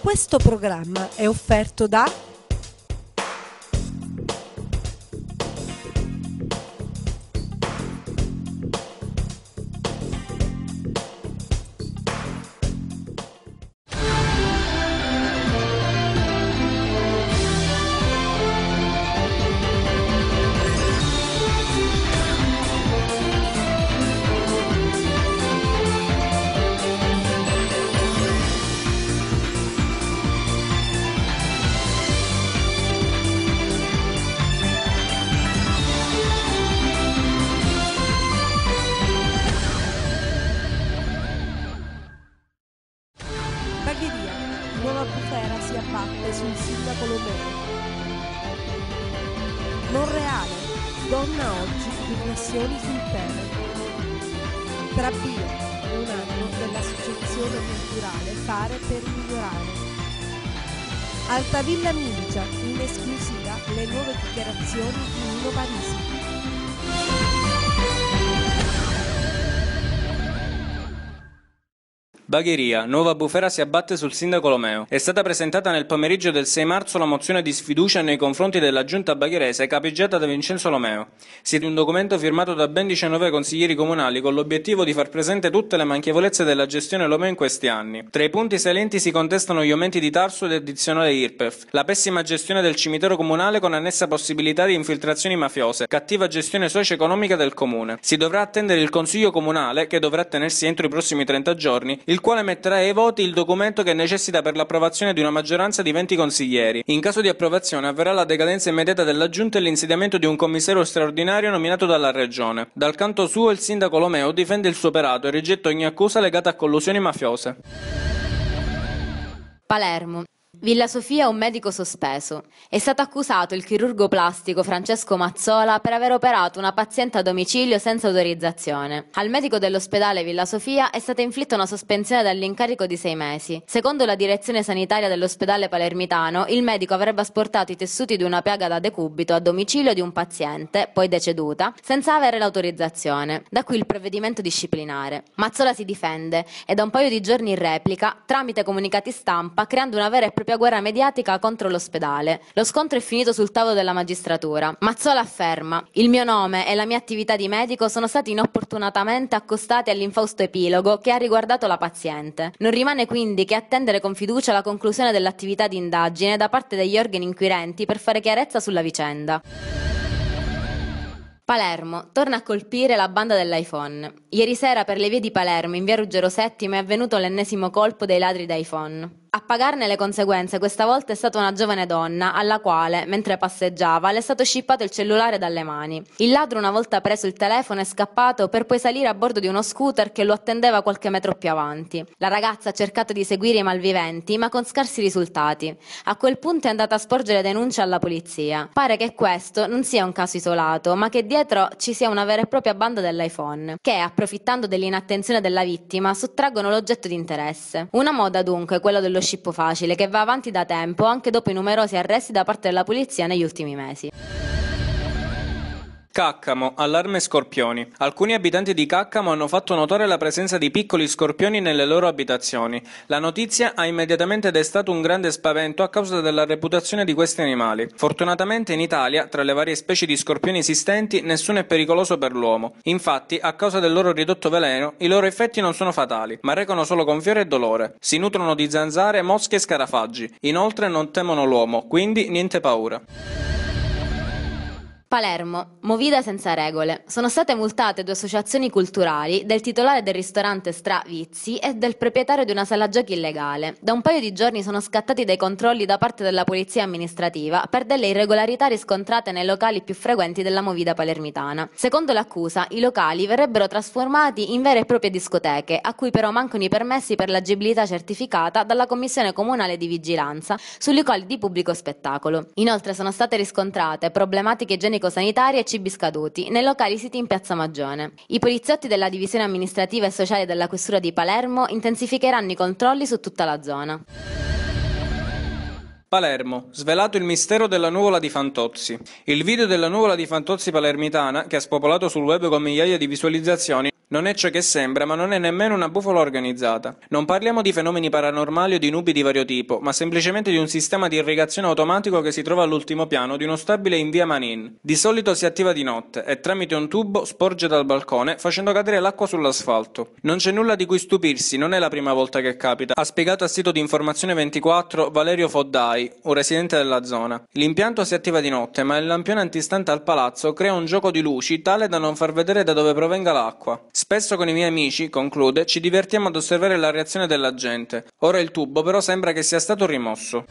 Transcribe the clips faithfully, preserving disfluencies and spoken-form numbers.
Questo programma è offerto da Bagheria, nuova bufera si abbatte sul sindaco Lomeo. Monreale, donna oggi, riflessioni sul pene. Trabio, un anno dell'associazione culturale Fare per migliorare. Altavilla Milicia, in esclusiva le nuove dichiarazioni di Nino Parisi. Bagheria, nuova bufera si abbatte sul sindaco Lomeo. È stata presentata nel pomeriggio del sei marzo la mozione di sfiducia nei confronti della giunta bagherese capeggiata da Vincenzo Lomeo. Si tratta di un documento firmato da ben diciannove consiglieri comunali con l'obiettivo di far presente tutte le manchevolezze della gestione Lomeo in questi anni. Tra i punti salienti si contestano gli aumenti di Tarsu ed addizionale I R P E F, la pessima gestione del cimitero comunale con annessa possibilità di infiltrazioni mafiose, cattiva gestione socio-economica del comune. Si dovrà attendere il consiglio comunale, che dovrà tenersi entro i prossimi trenta giorni, il quale metterà ai voti il documento che necessita per l'approvazione di una maggioranza di venti consiglieri. In caso di approvazione avverrà la decadenza immediata della giunta e l'insediamento di un commissario straordinario nominato dalla regione. Dal canto suo il sindaco Lomeo difende il suo operato e rigetta ogni accusa legata a collusioni mafiose. Palermo. Villa Sofia, un medico sospeso. È stato accusato il chirurgo plastico Francesco Mazzola per aver operato una paziente a domicilio senza autorizzazione. Al medico dell'ospedale Villa Sofia è stata inflitta una sospensione dall'incarico di sei mesi. Secondo la direzione sanitaria dell'ospedale palermitano, il medico avrebbe asportato i tessuti di una piaga da decubito a domicilio di un paziente, poi deceduta, senza avere l'autorizzazione. Da qui il provvedimento disciplinare. Mazzola si difende e da un paio di giorni in replica, tramite comunicati stampa, creando una vera e propria guerra mediatica contro l'ospedale. Lo scontro è finito sul tavolo della magistratura. Mazzola afferma: il mio nome e la mia attività di medico sono stati inopportunatamente accostati all'infausto epilogo che ha riguardato la paziente. Non rimane quindi che attendere con fiducia la conclusione dell'attività di indagine da parte degli organi inquirenti per fare chiarezza sulla vicenda. Palermo, torna a colpire la banda dell'iPhone. Ieri sera per le vie di Palermo, in via Ruggero settimo, è avvenuto l'ennesimo colpo dei ladri d'iPhone. A pagarne le conseguenze questa volta è stata una giovane donna alla quale, mentre passeggiava, le è stato scippato il cellulare dalle mani. Il ladro, una volta preso il telefono, è scappato per poi salire a bordo di uno scooter che lo attendeva qualche metro più avanti. La ragazza ha cercato di seguire i malviventi, ma con scarsi risultati. A quel punto è andata a sporgere denuncia alla polizia. Pare che questo non sia un caso isolato, ma che dietro ci sia una vera e propria banda dell'iPhone, che, approfittando dell'inattenzione della vittima, sottraggono l'oggetto di interesse. Una moda dunque, quella dello scippo facile, che va avanti da tempo anche dopo i numerosi arresti da parte della polizia negli ultimi mesi. Caccamo, allarme scorpioni. Alcuni abitanti di Caccamo hanno fatto notare la presenza di piccoli scorpioni nelle loro abitazioni. La notizia ha immediatamente destato un grande spavento a causa della reputazione di questi animali. Fortunatamente in Italia, tra le varie specie di scorpioni esistenti, nessuno è pericoloso per l'uomo. Infatti, a causa del loro ridotto veleno, i loro effetti non sono fatali, ma recano solo gonfiore e dolore. Si nutrono di zanzare, mosche e scarafaggi. Inoltre non temono l'uomo, quindi niente paura. Palermo, movida senza regole. Sono state multate due associazioni culturali, del titolare del ristorante Stra Vizi e del proprietario di una sala giochi illegale. Da un paio di giorni sono scattati dei controlli da parte della polizia amministrativa per delle irregolarità riscontrate nei locali più frequenti della movida palermitana. Secondo l'accusa, i locali verrebbero trasformati in vere e proprie discoteche, a cui però mancano i permessi per l'agibilità certificata dalla Commissione Comunale di Vigilanza sui locali di pubblico spettacolo. Inoltre sono state riscontrate problematiche igienico sanitarie e cibi scaduti nei locali siti in Piazza Magione. I poliziotti della divisione amministrativa e sociale della questura di Palermo intensificheranno i controlli su tutta la zona. Palermo, svelato il mistero della nuvola di Fantozzi. Il video della nuvola di Fantozzi palermitana, che ha spopolato sul web con migliaia di visualizzazioni, Non è ciò che sembra, ma non è nemmeno una bufala organizzata. Non parliamo di fenomeni paranormali o di nubi di vario tipo, ma semplicemente di un sistema di irrigazione automatico che si trova all'ultimo piano di uno stabile in via Manin. Di solito si attiva di notte e tramite un tubo sporge dal balcone facendo cadere l'acqua sull'asfalto. Non c'è nulla di cui stupirsi, non è la prima volta che capita, ha spiegato al sito di Informazione ventiquattro Valerio Foddai, un residente della zona. L'impianto si attiva di notte, ma il lampione antistante al palazzo crea un gioco di luci tale da non far vedere da dove provenga l'acqua. Spesso con i miei amici, conclude, ci divertiamo ad osservare la reazione della gente. Ora il tubo però sembra che sia stato rimosso.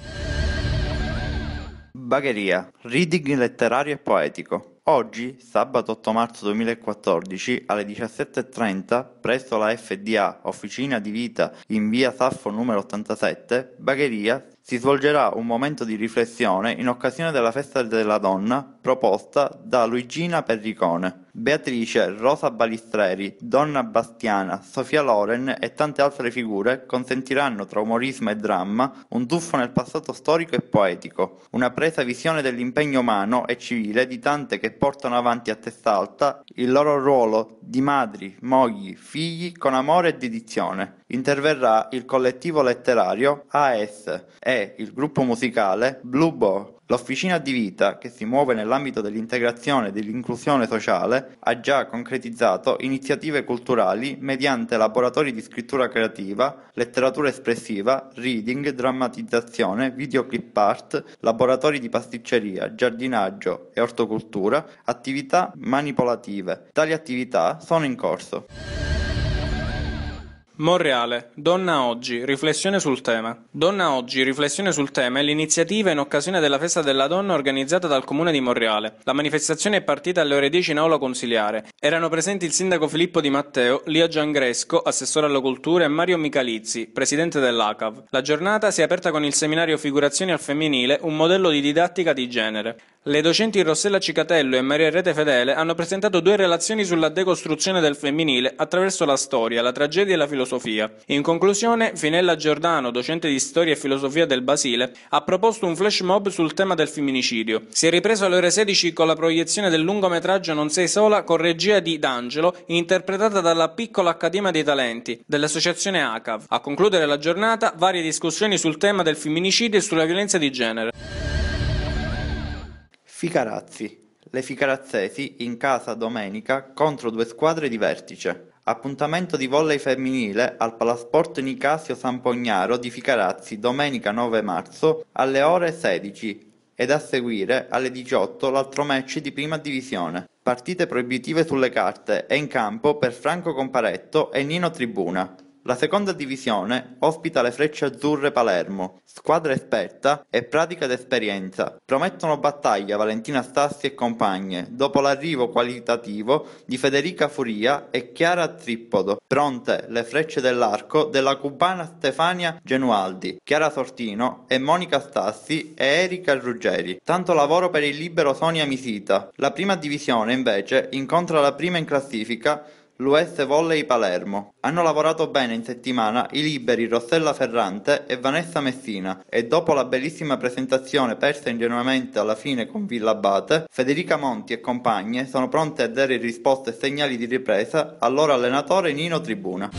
Bagheria, reading letterario e poetico. Oggi, sabato otto marzo duemilaquattordici, alle diciassette e trenta, presso la F D A, Officina di Vita, in via Saffo numero ottantasette, Bagheria, si svolgerà un momento di riflessione in occasione della Festa della Donna proposta da Luigina Perricone. Beatrice, Rosa Balistreri, Donna Bastiana, Sofia Loren e tante altre figure consentiranno tra umorismo e dramma un tuffo nel passato storico e poetico, una presa visione dell'impegno umano e civile di tante che portano avanti a testa alta il loro ruolo di madri, mogli, figli con amore e dedizione. Interverrà il collettivo letterario A S e il gruppo musicale Blue Bow. L'Officina di Vita, che si muove nell'ambito dell'integrazione e dell'inclusione sociale, ha già concretizzato iniziative culturali mediante laboratori di scrittura creativa, letteratura espressiva, reading, drammatizzazione, videoclip art, laboratori di pasticceria, giardinaggio e ortocultura, attività manipolative. Tali attività sono in corso. Monreale, Donna Oggi, riflessione sul tema. Donna Oggi, riflessione sul tema è l'iniziativa in occasione della Festa della Donna organizzata dal Comune di Monreale. La manifestazione è partita alle ore dieci in aula consiliare. Erano presenti il sindaco Filippo Di Matteo, Lia Giangresco, assessore alla cultura, e Mario Michalizzi, presidente dell'A C A V. La giornata si è aperta con il seminario Figurazioni al femminile, un modello di didattica di genere. Le docenti Rossella Cicatello e Maria Rete Fedele hanno presentato due relazioni sulla decostruzione del femminile attraverso la storia, la tragedia e la filosofia. In conclusione, Finella Giordano, docente di storia e filosofia del Basile, ha proposto un flash mob sul tema del femminicidio. Si è ripreso alle ore sedici con la proiezione del lungometraggio Non sei sola con regia di D'Angelo, interpretata dalla Piccola Accademia dei Talenti dell'associazione A C A V. A concludere la giornata, varie discussioni sul tema del femminicidio e sulla violenza di genere. Ficarazzi. Le Ficarazzesi in casa domenica contro due squadre di vertice. Appuntamento di volley femminile al Palasport Nicasio San Pognaro di Ficarazzi domenica nove marzo alle ore sedici ed a seguire alle diciotto l'altro match di prima divisione. Partite proibitive sulle carte e in campo per Franco Comparetto e Nino Tribuna. La seconda divisione ospita le Frecce Azzurre Palermo, squadra esperta e pratica d'esperienza. Promettono battaglia Valentina Stassi e compagne, dopo l'arrivo qualitativo di Federica Furia e Chiara Trippodo. Pronte le Frecce dell'Arco della cubana Stefania Genualdi, Chiara Sortino e Monica Stassi e Erika Ruggeri. Tanto lavoro per il libero Sonia Misita. La prima divisione invece incontra la prima in classifica l'U S Volley Palermo. Hanno lavorato bene in settimana i liberi Rossella Ferrante e Vanessa Messina e dopo la bellissima presentazione persa ingenuamente alla fine con Villa Abate, Federica Monti e compagne sono pronte a dare risposte e segnali di ripresa al loro allenatore Nino Tribuna.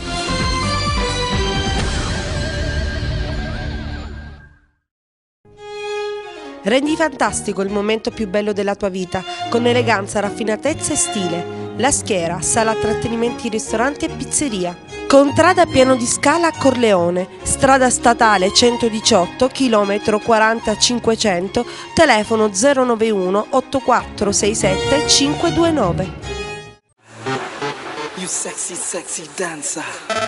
Rendi fantastico il momento più bello della tua vita con eleganza, raffinatezza e stile. La Schiera, sala trattenimenti, ristoranti e pizzeria. Contrada Piano di Scala a Corleone, strada statale centodiciotto, chilometro quaranta cinquecento, telefono zero nove uno otto quattro sei sette cinque due nove. You sexy, sexy dancer.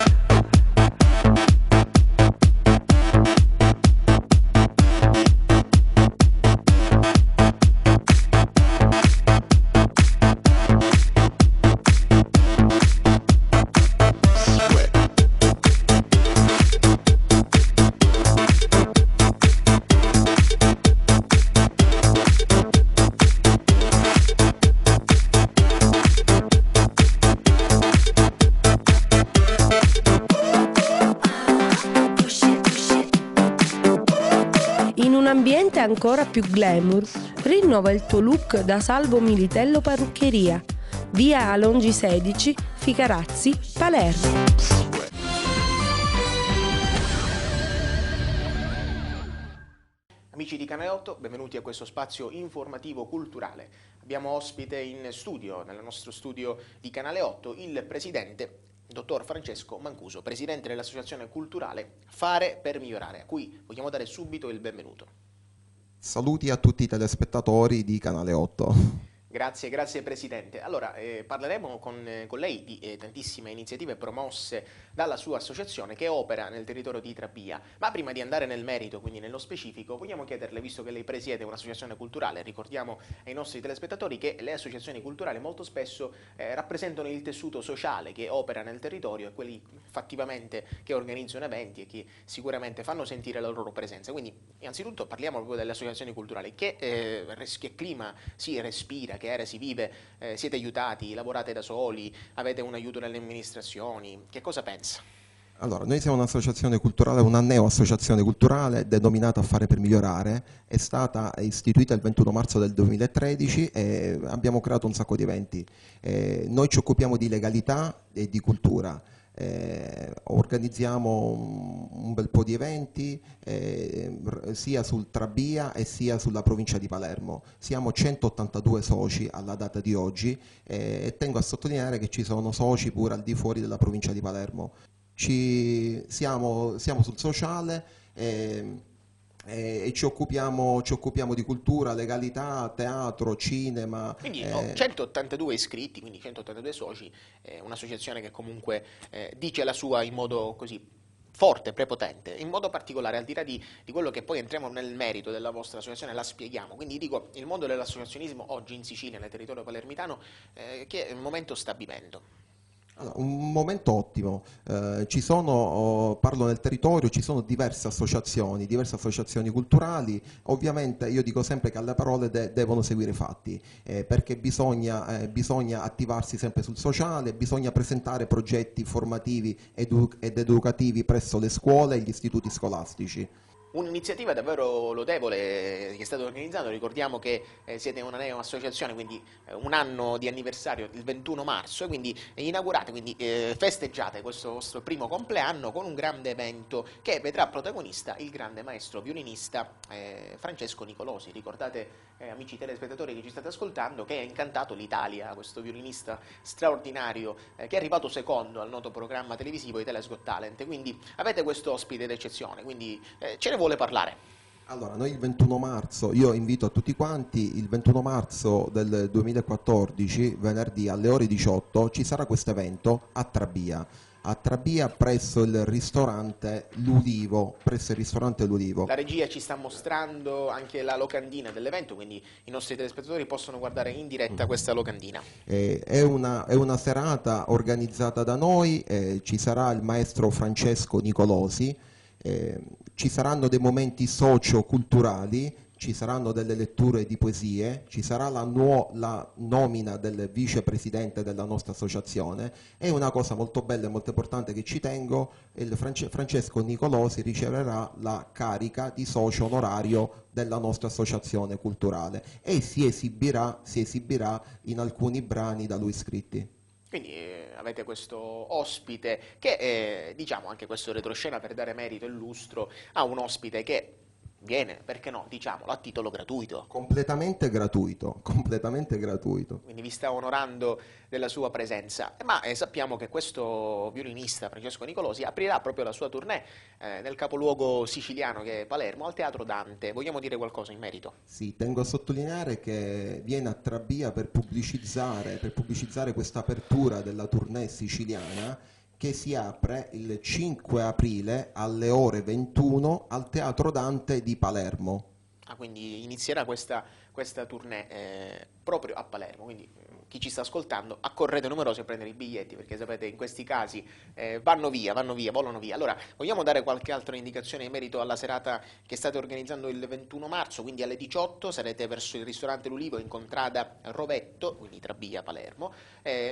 Ambiente ancora più glamour, rinnova il tuo look da Salvo Militello Parruccheria, via Alongi sedici, Ficarazzi, Palermo. Amici di Canale otto, benvenuti a questo spazio informativo culturale. Abbiamo ospite in studio, nel nostro studio di Canale otto, il presidente, dottor Francesco Mancuso, presidente dell'associazione culturale Fare per Migliorare, a cui vogliamo dare subito il benvenuto. Saluti a tutti i telespettatori di Canale otto. Grazie, grazie Presidente. Allora, eh, parleremo con, eh, con lei di eh, tantissime iniziative promosse dalla sua associazione che opera nel territorio di Trabia. Ma prima di andare nel merito, quindi nello specifico, vogliamo chiederle, visto che lei presiede un'associazione culturale, ricordiamo ai nostri telespettatori che le associazioni culturali molto spesso eh, rappresentano il tessuto sociale che opera nel territorio e quelli fattivamente che organizzano eventi e che sicuramente fanno sentire la loro presenza. Quindi, innanzitutto parliamo proprio delle associazioni culturali. Che, eh, che clima si respira? Che area si vive, eh, siete aiutati, lavorate da soli, avete un aiuto nelle amministrazioni, che cosa pensa? Allora, noi siamo un'associazione culturale, una neo-associazione culturale denominata Fare per Migliorare, è stata istituita il ventuno marzo del duemilatredici e abbiamo creato un sacco di eventi. Eh, noi ci occupiamo di legalità e di cultura. Eh, organizziamo un, un bel po' di eventi eh, sia sul Trabia e sia sulla provincia di Palermo. Siamo centottantadue soci alla data di oggi eh, e tengo a sottolineare che ci sono soci pure al di fuori della provincia di Palermo. Ci, siamo, siamo sul sociale eh, e ci occupiamo, ci occupiamo di cultura, legalità, teatro, cinema. Quindi eh, no, centottantadue iscritti, quindi centottantadue soci, eh, un'associazione che comunque eh, dice la sua in modo così forte, prepotente, in modo particolare, al di là di, di quello che poi entriamo nel merito della vostra associazione, la spieghiamo. Quindi dico, il mondo dell'associazionismo oggi in Sicilia, nel territorio palermitano, eh, che momento sta vivendo? Allora, un momento ottimo, eh, ci sono, oh, parlo nel territorio, ci sono diverse associazioni, diverse associazioni culturali, ovviamente io dico sempre che alle parole de devono seguire i fatti, eh, perché bisogna, eh, bisogna attivarsi sempre sul sociale, bisogna presentare progetti formativi edu ed educativi presso le scuole e gli istituti scolastici. Un'iniziativa davvero lodevole che state organizzando, ricordiamo che eh, siete una neo-associazione, quindi eh, un anno di anniversario il ventuno marzo, e quindi eh, inaugurate, quindi eh, festeggiate questo vostro primo compleanno con un grande evento che vedrà protagonista il grande maestro violinista eh, Francesco Nicolosi. Ricordate, eh, amici telespettatori che ci state ascoltando, che ha incantato l'Italia, questo violinista straordinario eh, che è arrivato secondo al noto programma televisivo Italia's Got Talent, quindi avete questo ospite d'eccezione, quindi eh, ce ne vuole parlare. Allora, noi il ventuno marzo, io invito a tutti quanti, il ventuno marzo del duemilaquattordici, venerdì alle ore diciotto, ci sarà questo evento a Trabia, a Trabia presso il ristorante L'Ulivo, presso il ristorante L'Ulivo. La regia ci sta mostrando anche la locandina dell'evento, quindi i nostri telespettatori possono guardare in diretta questa locandina. Eh, è, una, è una serata organizzata da noi, eh, ci sarà il maestro Francesco Nicolosi, eh, ci saranno dei momenti socio-culturali, ci saranno delle letture di poesie, ci sarà la, nuo, la nomina del vicepresidente della nostra associazione e una cosa molto bella e molto importante che ci tengo, il France, Francesco Nicolosi riceverà la carica di socio onorario della nostra associazione culturale e si esibirà, si esibirà in alcuni brani da lui scritti. Quindi eh, avete questo ospite che, eh, diciamo anche questo retroscena per dare merito e lustro a un ospite che viene, perché no, diciamolo, a titolo gratuito. Completamente gratuito, completamente gratuito. Quindi vi sta onorando della sua presenza. Ma eh, sappiamo che questo violinista, Francesco Nicolosi, aprirà proprio la sua tournée eh, nel capoluogo siciliano che è Palermo, al Teatro Dante. Vogliamo dire qualcosa in merito? Sì, tengo a sottolineare che viene a Trabia per pubblicizzare, per pubblicizzare questa apertura della tournée siciliana, che si apre il cinque aprile alle ore ventuno al Teatro Dante di Palermo. Ah, quindi inizierà questa, questa tournée eh, proprio a Palermo, quindi chi ci sta ascoltando accorrete numerosi a prendere i biglietti, perché sapete in questi casi eh, vanno via, vanno via, volano via. Allora, vogliamo dare qualche altra indicazione in merito alla serata che state organizzando il ventuno marzo, quindi alle diciotto sarete verso il ristorante L'Ulivo in contrada Rovetto, quindi Trabia, Palermo. Eh,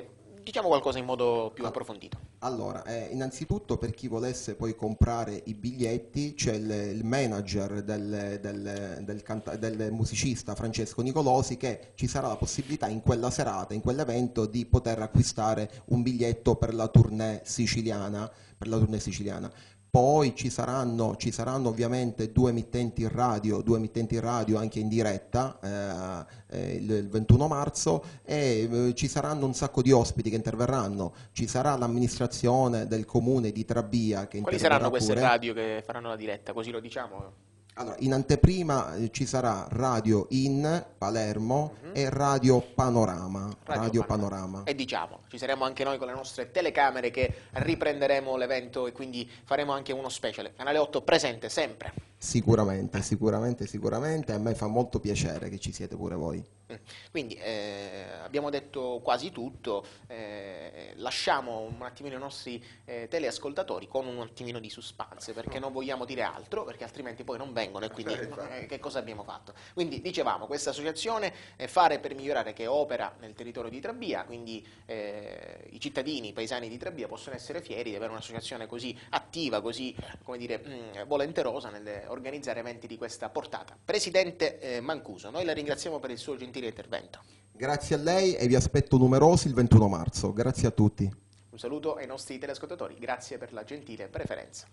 diciamo qualcosa in modo più approfondito. Allora, eh, innanzitutto per chi volesse poi comprare i biglietti c'è il, il manager del, del, del, canta- del musicista Francesco Nicolosi, che ci sarà la possibilità in quella serata, in quell'evento, di poter acquistare un biglietto per la tournée siciliana, per la tournée siciliana. Poi ci saranno, ci saranno ovviamente due emittenti radio, due emittenti radio anche in diretta eh, eh, il, il ventuno marzo, e eh, ci saranno un sacco di ospiti che interverranno. Ci sarà l'amministrazione del comune di Trabia che Quali interverrà saranno queste pure. radio che faranno la diretta, così lo diciamo? Allora, in anteprima eh, ci sarà Radio In Palermo Mhm. e Radio Panorama. Radio Radio Panorama. Panorama. E diciamo, ci saremo anche noi con le nostre telecamere che riprenderemo l'evento e quindi faremo anche uno speciale. Canale otto presente sempre. Sicuramente, sicuramente, sicuramente. A me fa molto piacere che ci siete pure voi. Mm. Quindi eh, abbiamo detto quasi tutto, eh, lasciamo un attimino i nostri eh, teleascoltatori con un attimino di suspense, perché non vogliamo dire altro, perché altrimenti poi non vengono e quindi eh, che cosa abbiamo fatto? Quindi dicevamo, questa associazione eh, Fare per Migliorare, che opera nel territorio di Trabia, quindi eh, i cittadini, i paesani di Trabia possono essere fieri di avere un'associazione così attiva, così, come dire, mh, volenterosa nell'organizzare eventi di questa portata. Presidente eh, Mancuso, noi la ringraziamo per il suo gentile intervento. Grazie a lei e vi aspetto numerosi il ventuno marzo. Grazie a tutti. Un saluto ai nostri teleascoltatori, grazie per la gentile preferenza.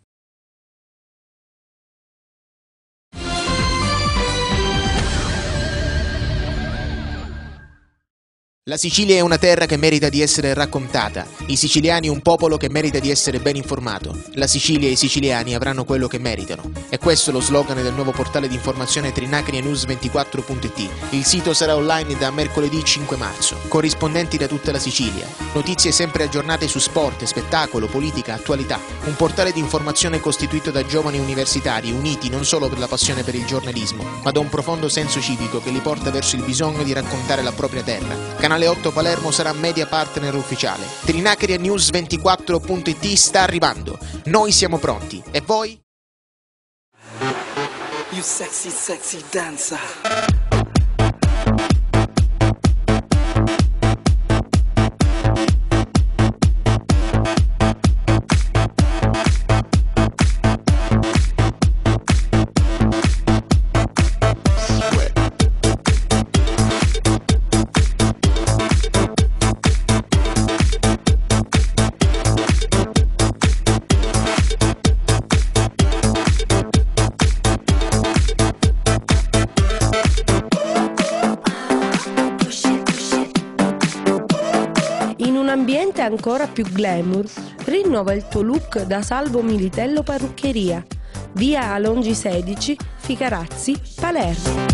La Sicilia è una terra che merita di essere raccontata, i siciliani un popolo che merita di essere ben informato, la Sicilia e i siciliani avranno quello che meritano. E questo è lo slogan del nuovo portale di informazione Trinacria News ventiquattro punto it. Il sito sarà online da mercoledì cinque marzo, corrispondenti da tutta la Sicilia, notizie sempre aggiornate su sport, spettacolo, politica, attualità, un portale di informazione costituito da giovani universitari uniti non solo per la passione per il giornalismo, ma da un profondo senso civico che li porta verso il bisogno di raccontare la propria terra. Canale otto Palermo sarà media partner ufficiale. Trinacria News ventiquattro punto it sta arrivando. Noi siamo pronti. E voi? You sexy, sexy dancer. Ambiente ancora più glamour, rinnova il tuo look da Salvo Militello Parruccheria, via Alongi sedici, Ficarazzi, Palermo.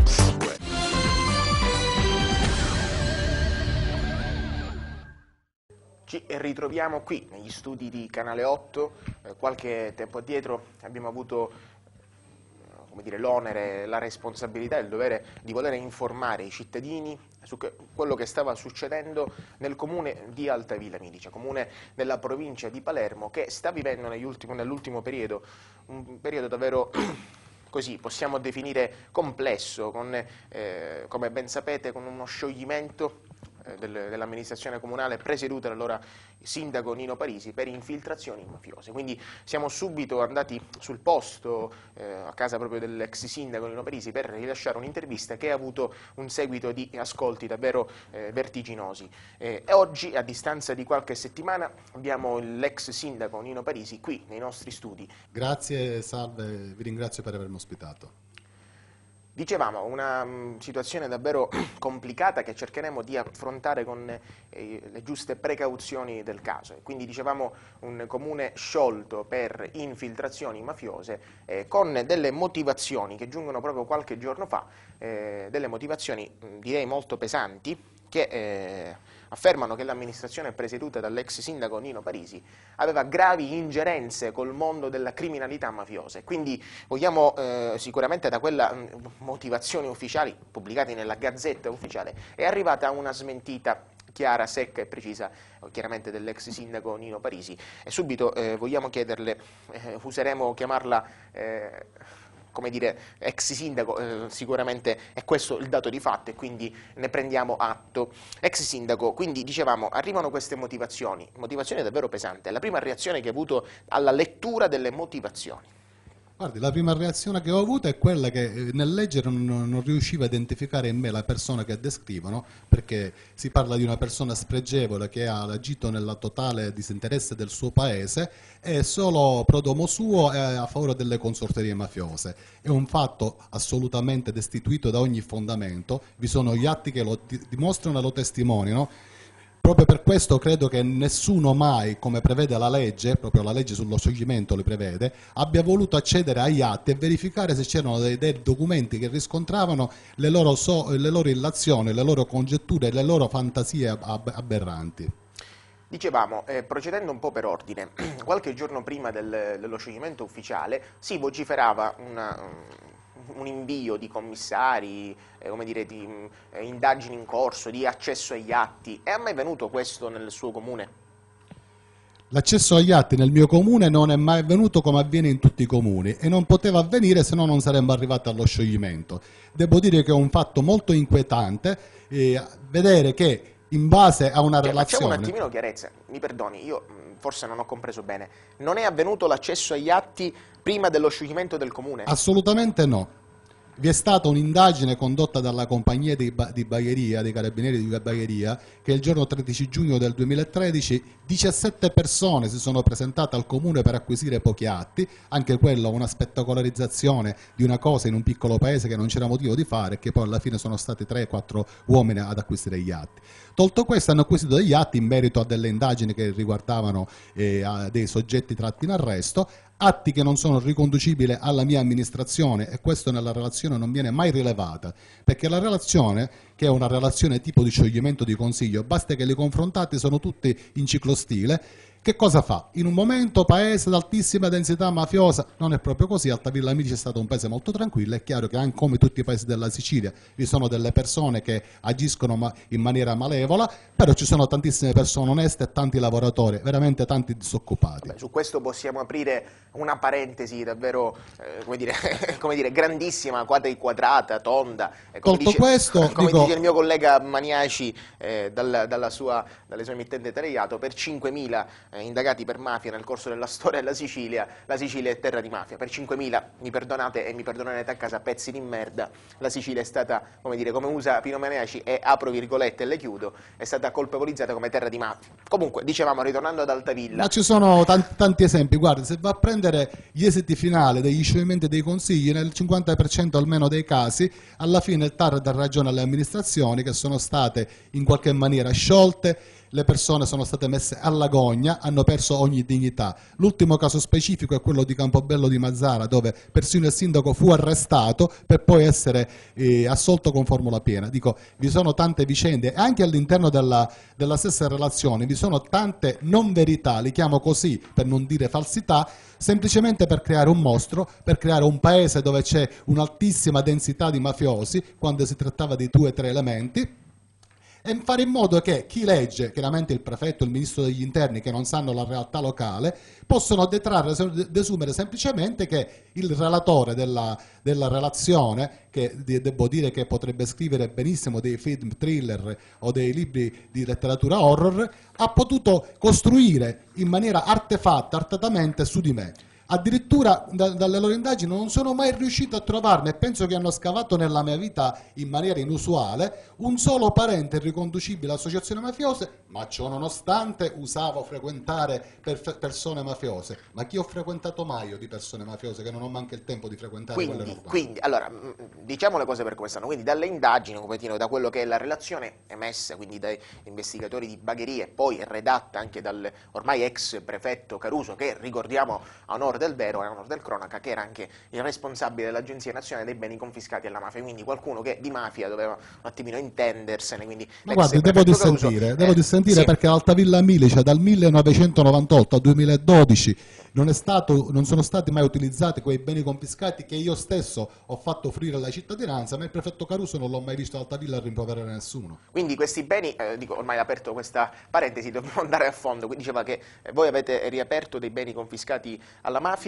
Ci ritroviamo qui negli studi di Canale otto. Eh, qualche tempo addietro abbiamo avuto eh, come dire, l'onere, la responsabilità e il dovere di voler informare i cittadini su che, quello che stava succedendo nel comune di Altavilla Milice, comune della provincia di Palermo, che sta vivendo negli ultimi, nell'ultimo periodo un periodo davvero così possiamo definire complesso, con, eh, come ben sapete, con uno scioglimento eh, del, dell'amministrazione comunale presieduta dall'allora sindaco Nino Parisi per infiltrazioni mafiose. Quindi siamo subito andati sul posto, eh, a casa proprio dell'ex sindaco Nino Parisi, per rilasciare un'intervista che ha avuto un seguito di ascolti davvero eh, vertiginosi. Eh, e oggi, a distanza di qualche settimana, abbiamo l'ex sindaco Nino Parisi qui nei nostri studi. Grazie, salve, vi ringrazio per avermi ospitato. Dicevamo, una um, situazione davvero complicata che cercheremo di affrontare con eh, le giuste precauzioni del caso. Quindi dicevamo un comune sciolto per infiltrazioni mafiose eh, con delle motivazioni che giungono proprio qualche giorno fa, eh, delle motivazioni mh, direi molto pesanti, che eh, affermano che l'amministrazione presieduta dall'ex sindaco Nino Parisi aveva gravi ingerenze col mondo della criminalità mafiosa. Quindi vogliamo eh, sicuramente da quelle motivazioni ufficiali pubblicate nella Gazzetta Ufficiale è arrivata una smentita chiara, secca e precisa, chiaramente dell'ex sindaco Nino Parisi. E subito eh, vogliamo chiederle, eh, useremo chiamarla eh, come dire, ex sindaco, eh, sicuramente è questo il dato di fatto e quindi ne prendiamo atto. Ex sindaco, quindi dicevamo, arrivano queste motivazioni, motivazioni davvero pesanti. La prima reazione che hai avuto alla lettura delle motivazioni? Guardi, la prima reazione che ho avuto è quella che eh, nel leggere non, non riuscivo a identificare in me la persona che descrivono, perché si parla di una persona spregevole che ha agito nella totale disinteresse del suo paese e solo pro domo suo è a favore delle consorterie mafiose. È un fatto assolutamente destituito da ogni fondamento, vi sono gli atti che lo di- dimostrano e lo testimoniano. Proprio per questo credo che nessuno mai, come prevede la legge, proprio la legge sullo scioglimento li prevede, abbia voluto accedere agli atti e verificare se c'erano dei, dei documenti che riscontravano le loro, so, le loro illazioni, le loro congetture, le loro fantasie ab- aberranti. Dicevamo, eh, procedendo un po' per ordine, qualche giorno prima del, dello scioglimento ufficiale si vociferava una, un invio di commissari, eh, come dire, di eh, indagini in corso, di accesso agli atti. È mai venuto questo nel suo comune? L'accesso agli atti nel mio comune non è mai avvenuto come avviene in tutti i comuni e non poteva avvenire se no non saremmo arrivati allo scioglimento. Devo dire che è un fatto molto inquietante eh, vedere che in base a una Cioè, relazione... facciamo un attimino chiarezza, mi perdoni, io mh, forse non ho compreso bene. Non è avvenuto l'accesso agli atti prima dello scioglimento del comune? Assolutamente no. Vi è stata un'indagine condotta dalla compagnia di, ba- di Bagheria, dei carabinieri di Bagheria, che il giorno tredici giugno del duemilatredici diciassette persone si sono presentate al comune per acquisire pochi atti, anche quello una spettacolarizzazione di una cosa in un piccolo paese che non c'era motivo di fare e che poi alla fine sono stati tre quattro uomini ad acquisire gli atti. Tolto questo hanno acquisito degli atti in merito a delle indagini che riguardavano eh, a dei soggetti tratti in arresto, atti che non sono riconducibili alla mia amministrazione e questo nella relazione non viene mai rilevata, perché la relazione, che è una relazione tipo di scioglimento di consiglio, basta che li confrontate, sono tutti in ciclostile. Che cosa fa? In un momento paese ad altissima densità mafiosa, non è proprio così, Altavilla Milice è stato un paese molto tranquillo, è chiaro che anche come tutti i paesi della Sicilia vi sono delle persone che agiscono ma in maniera malevola, però ci sono tantissime persone oneste e tanti lavoratori, veramente tanti disoccupati. Beh, su questo possiamo aprire una parentesi davvero, eh, come dire, come dire, grandissima, quadri quadrata, tonda. Eh, come Tolto dice, questo, come dico- dice il mio collega Maniaci eh, dal- dalla sua, dalle sue emittenti Teleiato, per cinquemila eh, indagati per mafia nel corso della storia della Sicilia, la Sicilia è terra di mafia. Per cinquemila, mi perdonate e mi perdonerete a casa, pezzi di merda, la Sicilia è stata, come dire, come usa Pino Maniaci, e apro virgolette e le chiudo, è stata colpevolizzata come terra di mafia. Comunque, dicevamo, ritornando ad Altavilla... Ma ci sono tanti, tanti esempi, guarda, se va a prendere gli esiti finali degli scioglimenti dei consigli, nel cinquanta per cento almeno dei casi, alla fine il T A R dà ragione alle amministrazioni che sono state in qualche maniera sciolte, le persone sono state messe alla gogna, hanno perso ogni dignità. L'ultimo caso specifico è quello di Campobello di Mazzara, dove persino il sindaco fu arrestato per poi essere eh, assolto con formula piena. Dico, vi sono tante vicende, anche all'interno della, della stessa relazione, vi sono tante non verità, li chiamo così per non dire falsità, semplicemente per creare un mostro, per creare un paese dove c'è un'altissima densità di mafiosi, quando si trattava di due o tre elementi, e fare in modo che chi legge, chiaramente il prefetto e il ministro degli interni che non sanno la realtà locale, possono detrarre, desumere semplicemente che il relatore della, della relazione, che devo dire che potrebbe scrivere benissimo dei film thriller o dei libri di letteratura horror, ha potuto costruire in maniera artefatta, artatamente su di me. Addirittura da, dalle loro indagini non sono mai riuscito a trovarmi, e penso che hanno scavato nella mia vita in maniera inusuale, un solo parente riconducibile a associazioni mafiose, ma ciò nonostante usavo frequentare per persone mafiose. Ma chi ho frequentato mai io di persone mafiose, che non ho manco il tempo di frequentare Quindi, quelle robe? quindi, allora, diciamo le cose per come stanno, quindi dalle indagini, come dire, da quello che è la relazione emessa, quindi dai investigatori di Bagheria, e poi redatta anche dal ormai ex prefetto Caruso, che ricordiamo a onore del vero e a onore del cronaca, che era anche il responsabile dell'Agenzia Nazionale dei Beni Confiscati alla Mafia, quindi qualcuno che di mafia doveva un attimino intendersene. Quindi Ma guardi, devo dissentire, Caruso, devo eh, dissentire sì. Perché l'Altavilla Milice dal millenovecentonovantotto al duemiladodici non, è stato, non sono stati mai utilizzati quei beni confiscati che io stesso ho fatto offrire alla cittadinanza, ma il prefetto Caruso non l'ho mai visto ad Altavilla rimproverare nessuno. Quindi questi beni, eh, dico, ormai aperto questa parentesi, dobbiamo andare a fondo, quindi diceva che eh, voi avete riaperto dei beni confiscati alla mafia,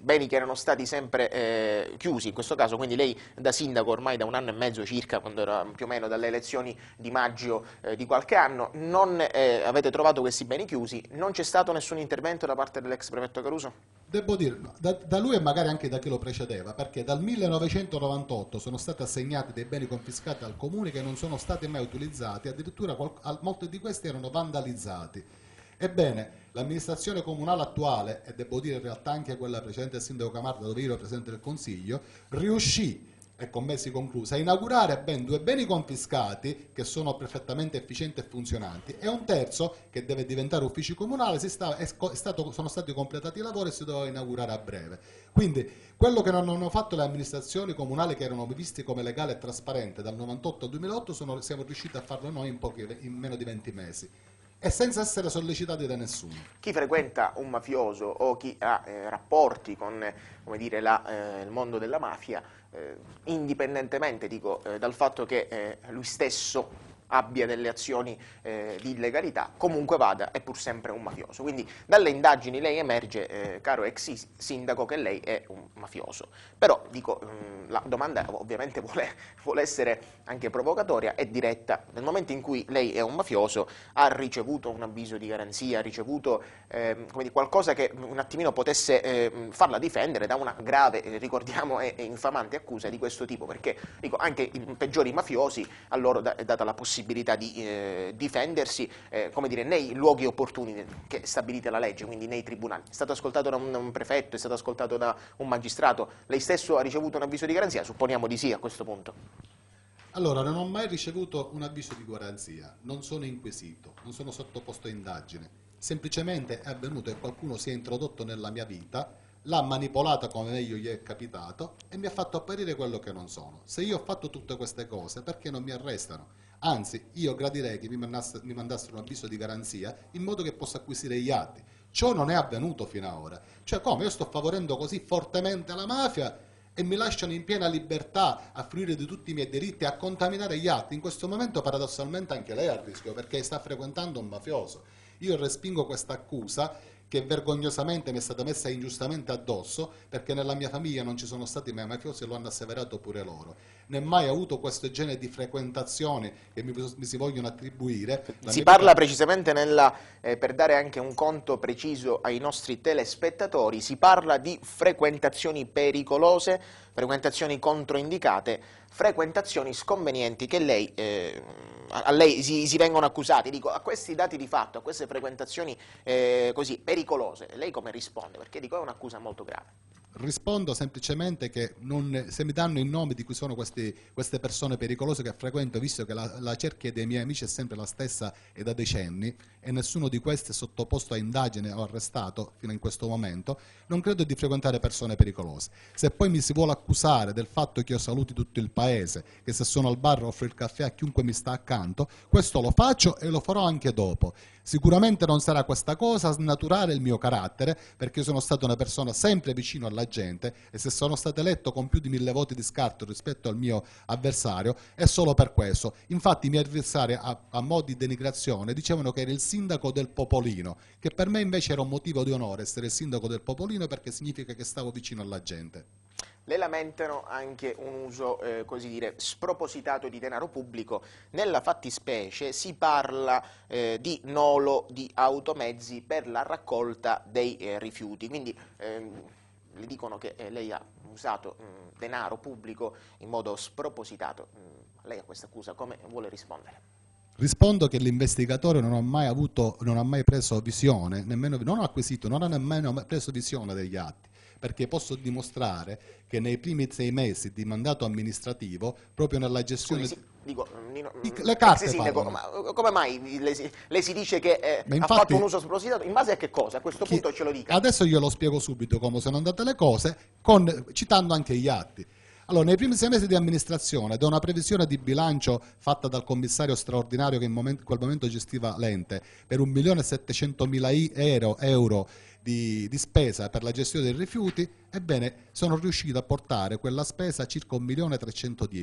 beni che erano stati sempre eh, chiusi, in questo caso quindi lei da sindaco ormai da un anno e mezzo circa, quando era più o meno dalle elezioni di maggio eh, di qualche anno, non eh, avete trovato questi beni chiusi, non c'è stato nessun intervento da parte dell'ex prefetto Caruso? Devo dire, da, da lui e magari anche da chi lo precedeva, perché dal millenovecentonovantotto sono stati assegnati dei beni confiscati al comune che non sono stati mai utilizzati, addirittura qual, molti di questi erano vandalizzati. Ebbene, l'amministrazione comunale attuale, e devo dire in realtà anche quella precedente del sindaco Camarda, dove io ero presidente del Consiglio, riuscì, e con me si concluse, a inaugurare ben due beni confiscati che sono perfettamente efficienti e funzionanti, e un terzo che deve diventare ufficio comunale, si sta, è, è stato, sono stati completati i lavori e si doveva inaugurare a breve. Quindi quello che non hanno fatto le amministrazioni comunali, che erano viste come legale e trasparente dal novantotto al duemilaotto, sono, siamo riusciti a farlo noi in, pochi, in meno di venti mesi. E senza essere sollecitati da nessuno. Chi frequenta un mafioso o chi ha eh, rapporti con come dire, la, eh, il mondo della mafia, eh, indipendentemente dico, eh, dal fatto che eh, lui stesso abbia delle azioni eh, di illegalità, comunque vada, è pur sempre un mafioso. Quindi dalle indagini lei emerge, eh, caro ex sindaco, che lei è un mafioso. Però, dico, mh, la domanda ovviamente vuole, vuole essere anche provocatoria e diretta. Nel momento in cui lei è un mafioso, ha ricevuto un avviso di garanzia, ha ricevuto eh, come dire, qualcosa che un attimino potesse eh, farla difendere da una grave, eh, ricordiamo, e, e infamante accusa di questo tipo, perché dico, anche i peggiori mafiosi a loro è data la possibilità di eh, difendersi eh, come dire, nei luoghi opportuni che stabilite la legge, quindi nei tribunali. È stato ascoltato da un, un prefetto, è stato ascoltato da un magistrato, lei stesso ha ricevuto un avviso di garanzia? Supponiamo di sì a questo punto. Allora, non ho mai ricevuto un avviso di garanzia, non sono inquisito, non sono sottoposto a indagine, semplicemente è avvenuto che qualcuno si è introdotto nella mia vita, l'ha manipolata come meglio gli è capitato e mi ha fatto apparire quello che non sono. Se io ho fatto tutte queste cose, perché non mi arrestano? Anzi, io gradirei che mi mandassero, mi mandassero un avviso di garanzia in modo che possa acquisire gli atti. Ciò non è avvenuto fino ad ora. Cioè, come? Io sto favorendo così fortemente la mafia e mi lasciano in piena libertà a fruire di tutti i miei diritti, a contaminare gli atti. In questo momento paradossalmente anche lei è a rischio, perché sta frequentando un mafioso. Io respingo questa accusa che vergognosamente mi è stata messa ingiustamente addosso, perché nella mia famiglia non ci sono stati mai mafiosi e lo hanno asseverato pure loro. Ne ho mai avuto questo genere di frequentazioni che mi, mi si vogliono attribuire. La si parla vita... precisamente, nella, eh, per dare anche un conto preciso ai nostri telespettatori, si parla di frequentazioni pericolose, frequentazioni controindicate, frequentazioni sconvenienti che lei, eh, a lei si, si vengono accusati. Dico, a questi dati di fatto, a queste frequentazioni eh, così pericolose, lei come risponde? Perché dico, è un'accusa molto grave. Rispondo semplicemente che non, se mi danno i nomi di cui sono questi, queste persone pericolose che frequento, visto che la, la cerchia dei miei amici è sempre la stessa e da decenni, e nessuno di questi è sottoposto a indagine o arrestato fino in questo momento, non credo di frequentare persone pericolose. Se poi mi si vuole accusare del fatto che io saluti tutto il paese, che se sono al bar offro il caffè a chiunque mi sta accanto, questo lo faccio e lo farò anche dopo. Sicuramente non sarà questa cosa a snaturare il mio carattere, perché io sono stato una persona sempre vicino alla gente e se sono stato eletto con più di mille voti di scarto rispetto al mio avversario è solo per questo. Infatti i miei avversari a, a mo' di denigrazione dicevano che era il sindaco del popolino, che per me invece era un motivo di onore essere il sindaco del popolino, perché significa che stavo vicino alla gente. Le lamentano anche un uso, eh, così dire, spropositato di denaro pubblico. Nella fattispecie si parla eh, di nolo di automezzi per la raccolta dei eh, rifiuti. Quindi ehm, le dicono che eh, lei ha usato mh, denaro pubblico in modo spropositato. Mh, lei a questa accusa come vuole rispondere? Rispondo che l'investigatore non ha mai avuto, non ha mai preso visione, nemmeno, non ha acquisito, non ha nemmeno preso visione degli atti, perché posso dimostrare che nei primi sei mesi di mandato amministrativo, proprio nella gestione... Scusi, dico, Nino, le carte sindaco, ma come mai lei si, lei si dice che eh, infatti, ha fatto un uso spropositato? In base a che cosa? A questo chi, punto ce lo dica. Adesso io lo spiego subito come sono andate le cose, con, citando anche gli atti. Allora, nei primi sei mesi di amministrazione, da una previsione di bilancio fatta dal commissario straordinario che in, momento, in quel momento gestiva l'ente, per un milione e settecentomila euro, euro di, di spesa per la gestione dei rifiuti, ebbene sono riuscito a portare quella spesa a circa un milione e trecentodieci.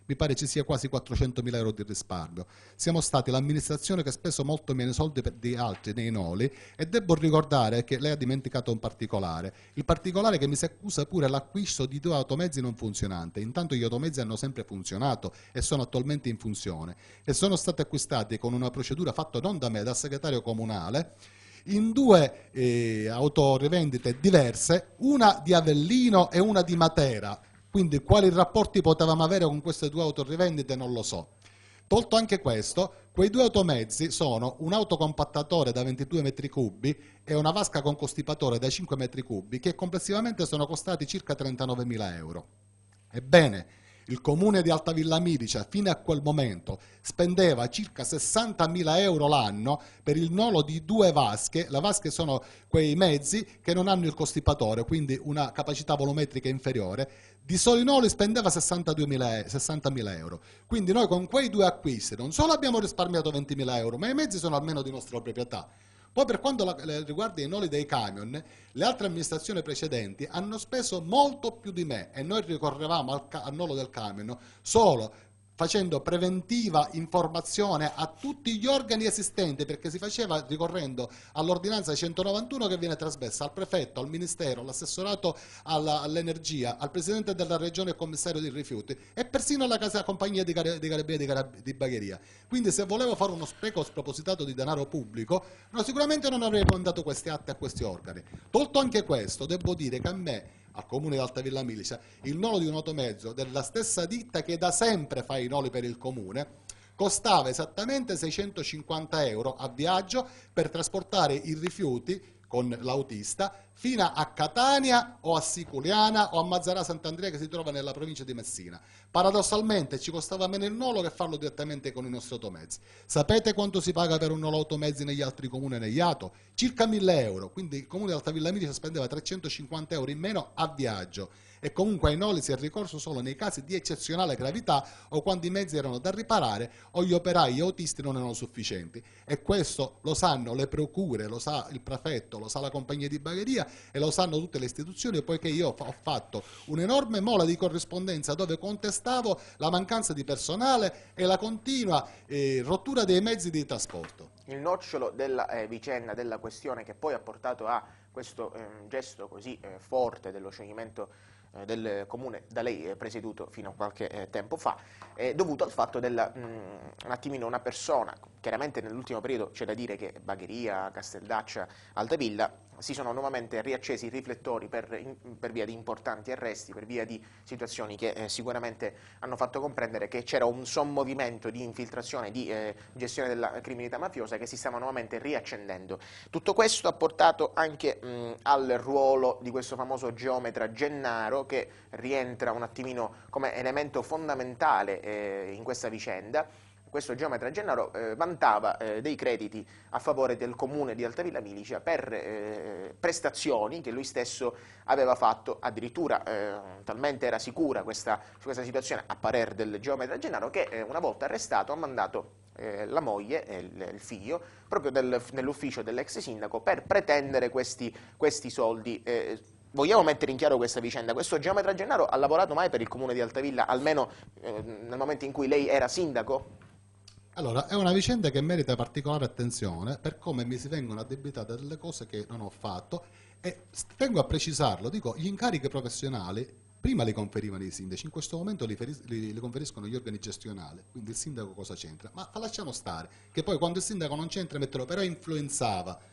mi pare ci sia quasi quattrocentomila euro di risparmio. Siamo stati l'amministrazione che ha speso molto meno soldi per di altri nei noli, e devo ricordare che lei ha dimenticato un particolare, il particolare che mi si accusa pure l'acquisto di due automezzi non funzionanti. Intanto gli automezzi hanno sempre funzionato e sono attualmente in funzione, e sono stati acquistati con una procedura fatta non da me, dal segretario comunale, in due eh, autorivendite diverse, una di Avellino e una di Matera. Quindi quali rapporti potevamo avere con queste due autorivendite non lo so. Tolto anche questo, quei due automezzi sono un autocompattatore da ventidue metri cubi e una vasca con costipatore da cinque metri cubi, che complessivamente sono costati circa trentanovemila euro. Ebbene, il comune di Altavilla Milice fino a quel momento spendeva circa sessantamila euro l'anno per il nolo di due vasche. Le vasche sono quei mezzi che non hanno il costipatore, quindi una capacità volumetrica inferiore. Di soli noli spendeva sessantamila euro. Quindi noi con quei due acquisti non solo abbiamo risparmiato ventimila euro, ma i mezzi sono almeno di nostra proprietà. Poi per quanto la, le, riguarda i noli dei camion, le altre amministrazioni precedenti hanno speso molto più di me, e noi ricorrevamo al, al nolo del camion solo facendo preventiva informazione a tutti gli organi esistenti, perché si faceva ricorrendo all'ordinanza centonovantuno che viene trasmessa al prefetto, al ministero, all'assessorato all'energia, al presidente della regione e commissario dei rifiuti, e persino alla casa compagnia di, car di carabinieri di, carab di Bagheria. Quindi se volevo fare uno spreco spropositato di denaro pubblico, no, sicuramente non avrei mandato questi atti a questi organi. Tolto anche questo, devo dire che a me, al comune di Altavilla Milice, il nolo di un automezzo della stessa ditta che da sempre fa i noli per il comune costava esattamente seicentocinquanta euro a viaggio per trasportare i rifiuti con l'autista fino a Catania o a Siculiana o a Mazzarà Sant'Andrea, che si trova nella provincia di Messina. Paradossalmente ci costava meno il nolo che farlo direttamente con i nostri automezzi. Sapete quanto si paga per un nolo automezzi negli altri comuni negli A T O? Circa mille euro, quindi il comune di Altavilla Milice spendeva trecentocinquanta euro in meno a viaggio, e comunque ai noli si è ricorso solo nei casi di eccezionale gravità o quando i mezzi erano da riparare o gli operai e autisti non erano sufficienti. E questo lo sanno le procure, lo sa il prefetto, lo sa la compagnia di Bagheria e lo sanno tutte le istituzioni, poiché io ho fatto un'enorme mole di corrispondenza dove contestavo la mancanza di personale e la continua eh, rottura dei mezzi di trasporto. Il nocciolo della eh, vicenda, della questione che poi ha portato a questo eh, gesto così eh, forte dello scioglimento eh, del comune da lei eh, presieduto fino a qualche eh, tempo fa, è dovuto al fatto della, mh, un attimino una persona, chiaramente nell'ultimo periodo c'è da dire che Bagheria, Casteldaccia, Altavilla si sono nuovamente riaccesi i riflettori per, in, per via di importanti arresti, per via di situazioni che eh, sicuramente hanno fatto comprendere che c'era un sommovimento di infiltrazione, di eh, gestione della criminalità mafiosa che si stava nuovamente riaccendendo. Tutto questo ha portato anche mh, al ruolo di questo famoso geometra Gennaro, che rientra un attimino come elemento fondamentale eh, in questa vicenda. Questo geometra Gennaro eh, vantava eh, dei crediti a favore del comune di Altavilla Milice per eh, prestazioni che lui stesso aveva fatto. Addirittura eh, talmente era sicura questa, su questa situazione, a parer del geometra Gennaro, che eh, una volta arrestato ha mandato eh, la moglie e il, il figlio proprio del, nell'ufficio dell'ex sindaco per pretendere questi, questi soldi. Eh, Vogliamo mettere in chiaro questa vicenda? Questo geometra Gennaro ha lavorato mai per il comune di Altavilla, almeno eh, nel momento in cui lei era sindaco? Allora, è una vicenda che merita particolare attenzione per come mi si vengono addebitate delle cose che non ho fatto, e tengo a precisarlo, dico, gli incarichi professionali prima li conferivano i sindaci, in questo momento li, li, li conferiscono gli organi gestionali, quindi il sindaco cosa c'entra? Ma lasciamo stare, che poi quando il sindaco non c'entra metterlo, però influenzava.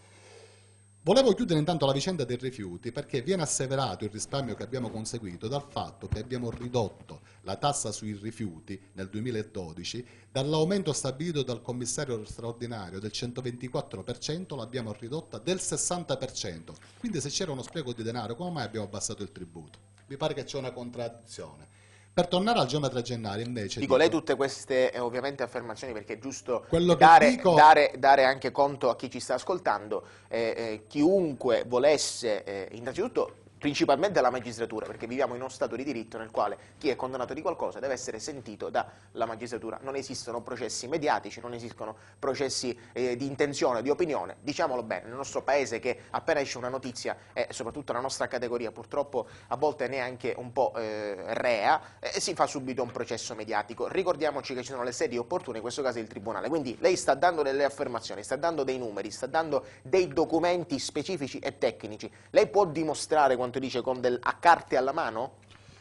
Volevo chiudere intanto la vicenda dei rifiuti, perché viene asseverato il risparmio che abbiamo conseguito dal fatto che abbiamo ridotto la tassa sui rifiuti nel duemiladodici dall'aumento stabilito dal commissario straordinario del centoventiquattro per cento, l'abbiamo ridotta del sessanta per cento. Quindi se c'era uno spreco di denaro, come mai abbiamo abbassato il tributo? Mi pare che c'è una contraddizione. Per tornare al geometra Gennaro invece... Dico, dico lei tutte queste eh, ovviamente affermazioni, perché è giusto dare, dico... dare, dare anche conto a chi ci sta ascoltando. Eh, eh, chiunque volesse, eh, innanzitutto principalmente la magistratura, perché viviamo in uno stato di diritto nel quale chi è condannato di qualcosa deve essere sentito dalla magistratura. Non esistono processi mediatici, non esistono processi eh, di intenzione, di opinione. Diciamolo bene, nel nostro paese che appena esce una notizia, e soprattutto la nostra categoria purtroppo a volte neanche un po' eh, rea, eh, si fa subito un processo mediatico. Ricordiamoci che ci sono le sedi opportune, in questo caso il Tribunale. Quindi lei sta dando delle affermazioni, sta dando dei numeri, sta dando dei documenti specifici e tecnici. Lei può dimostrare quanto dice con del, a carte alla mano?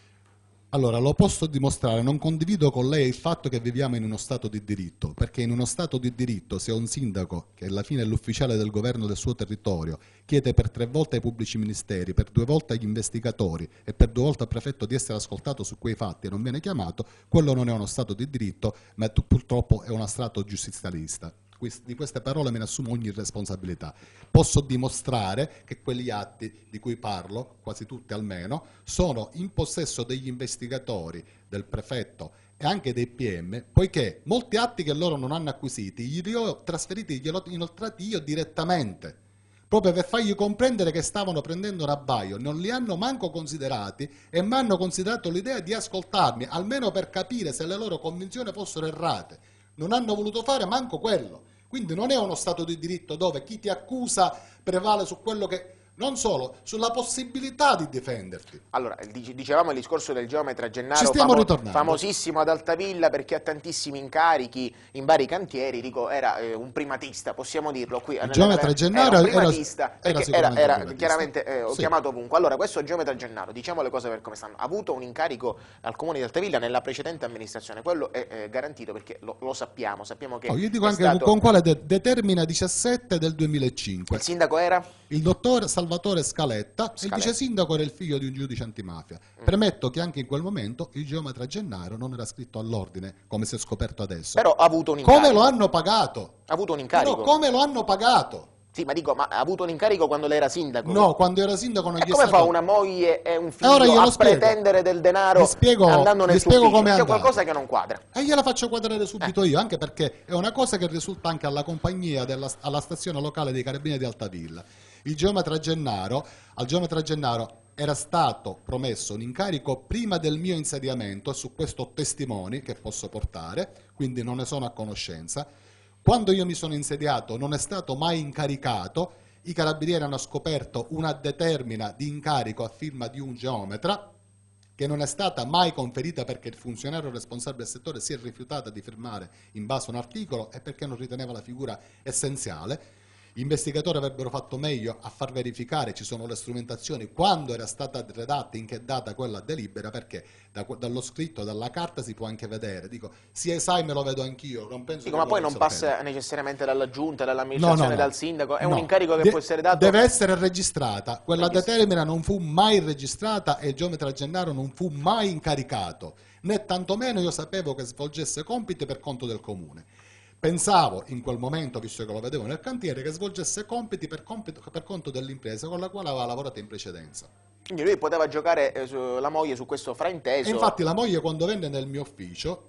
Allora, lo posso dimostrare, non condivido con lei il fatto che viviamo in uno Stato di diritto, perché in uno Stato di diritto se un sindaco, che alla fine è l'ufficiale del governo del suo territorio, chiede per tre volte ai pubblici ministeri, per due volte agli investigatori e per due volte al prefetto di essere ascoltato su quei fatti e non viene chiamato, quello non è uno Stato di diritto, ma purtroppo è uno Stato giustizialista. Di queste parole me ne assumo ogni responsabilità. Posso dimostrare che quegli atti di cui parlo, quasi tutti almeno, sono in possesso degli investigatori, del prefetto e anche dei P M, poiché molti atti che loro non hanno acquisiti, glieli ho trasferiti, glieli ho inoltrati io direttamente, proprio per fargli comprendere che stavano prendendo un abbaio. Non li hanno manco considerati e mi hanno considerato l'idea di ascoltarmi, almeno per capire se le loro convinzioni fossero errate. Non hanno voluto fare manco quello. Quindi non è uno Stato di diritto dove chi ti accusa prevale su quello che... non solo, sulla possibilità di difenderti. Allora, dicevamo il discorso del geometra Gennaro, Ci stiamo famo ritornando. famosissimo ad Altavilla perché ha tantissimi incarichi in vari cantieri, dico, era eh, un primatista, possiamo dirlo qui. Il geometra Gennaro era un primatista, era, era, era, era primatista. chiaramente eh, ho sì. chiamato ovunque. Allora, questo geometra Gennaro, diciamo le cose per come stanno, ha avuto un incarico al comune di Altavilla nella precedente amministrazione, quello è eh, garantito perché lo, lo sappiamo, sappiamo che... Oh, io dico è anche stato... con quale de determina diciassette del duemilacinque. Il sindaco era? Il dottor Salvatore Scaletta. Scaletta. E il vice sindaco era il figlio di un giudice antimafia. Mm. Premetto che anche in quel momento il geometra Gennaro non era scritto all'ordine, come si è scoperto adesso. Però ha avuto un incarico. Come lo hanno pagato? Ha avuto un incarico. No, come lo hanno pagato? Sì, ma dico, ma ha avuto un incarico quando lei era sindaco? No, quando era sindaco non e gli è come stato... fa una moglie e un figlio allora a spiego. pretendere del denaro vi spiego, andando nel vi suo spiego ufficio? come è C'è andato. qualcosa che non quadra. E gliela faccio quadrare subito eh. io, anche perché è una cosa che risulta anche alla compagnia, della, alla stazione locale dei Carabinieri di Altavilla. Il geometra Gennaro, al geometra Gennaro era stato promesso un incarico prima del mio insediamento, su questo ho testimoni che posso portare, quindi non ne sono a conoscenza. Quando io mi sono insediato non è stato mai incaricato, i carabinieri hanno scoperto una determina di incarico a firma di un geometra che non è stata mai conferita perché il funzionario responsabile del settore si è rifiutata di firmare in base a un articolo e perché non riteneva la figura essenziale. Gli investigatori avrebbero fatto meglio a far verificare, ci sono le strumentazioni, quando era stata redatta, in che data quella delibera, perché da, dallo scritto, dalla carta si può anche vedere. Dico, sia sai me lo vedo anch'io, non penso Dico, che ma poi non sapere. passa necessariamente dalla giunta, dall'amministrazione, no, no, no. dal sindaco, è no. un incarico che De può essere dato... Deve essere registrata, quella Registra. determina non fu mai registrata e il geometra Gennaro non fu mai incaricato, né tantomeno io sapevo che svolgesse compiti per conto del comune. Pensavo in quel momento, visto che lo vedevo nel cantiere, che svolgesse compiti per, compito, per conto dell'impresa con la quale aveva lavorato in precedenza. Quindi lui poteva giocare eh, su, la moglie su questo frainteso. E infatti la moglie, quando venne nel mio ufficio,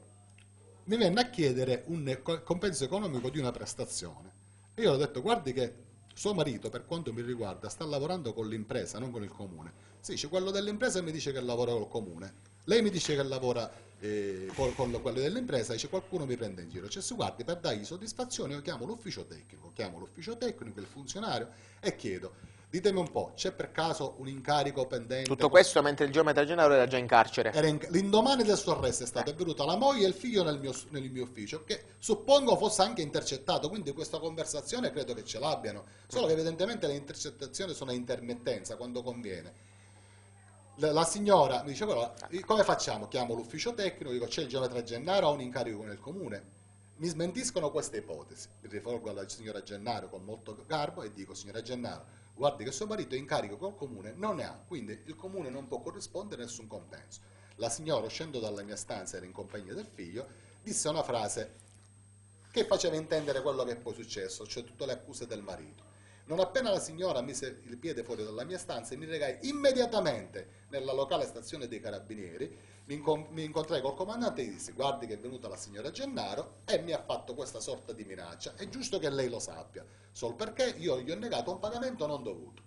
mi venne a chiedere un compenso economico di una prestazione. E io ho detto, guardi che suo marito, per quanto mi riguarda, sta lavorando con l'impresa, non con il comune. Sì, c'è quello dell'impresa mi dice che lavora col comune. Lei mi dice che lavora eh, con, con quello dell'impresa, dice qualcuno mi prende in giro. Cioè, si guardi, per dargli soddisfazione io chiamo l'ufficio tecnico, chiamo l'ufficio tecnico, il funzionario e chiedo, ditemi un po', c'è per caso un incarico pendente? Tutto questo mentre il geometra Gennaro era già in carcere. L'indomani del suo arresto è stata venuta la moglie e il figlio nel mio, nel mio ufficio, che suppongo fosse anche intercettato, quindi questa conversazione credo che ce l'abbiano, solo che evidentemente le intercettazioni sono a intermittenza quando conviene. La signora mi dice, allora, come facciamo? Chiamo l'ufficio tecnico, dico c'è il geometra Gennaro, ha un incarico nel comune. Mi smentiscono queste ipotesi. Mi rivolgo alla signora Gennaro con molto garbo e dico, signora Gennaro, guardi che suo marito è in carico col comune, non ne ha, quindi il comune non può corrispondere nessun compenso. La signora, uscendo dalla mia stanza, era in compagnia del figlio, disse una frase che faceva intendere quello che è poi successo, cioè tutte le accuse del marito. Non appena la signora mise il piede fuori dalla mia stanza, mi regai immediatamente nella locale stazione dei Carabinieri, mi, incont mi incontrai col comandante e gli dissi, guardi che è venuta la signora Gennaro e mi ha fatto questa sorta di minaccia, è giusto che lei lo sappia, solo perché io gli ho negato un pagamento non dovuto.